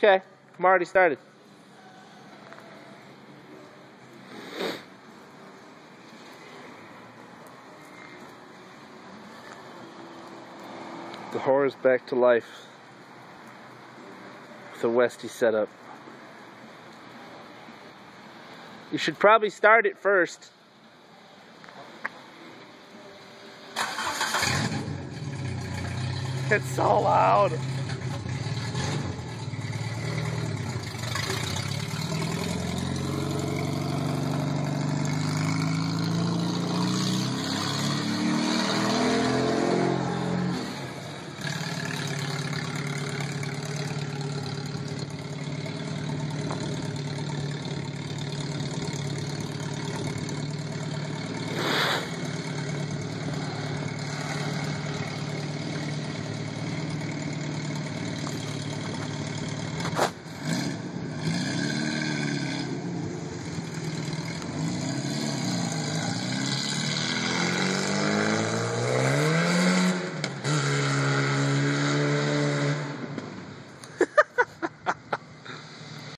Okay, I'm already started. The horror's back to life with a Westie setup. You should probably start it first. It's so loud.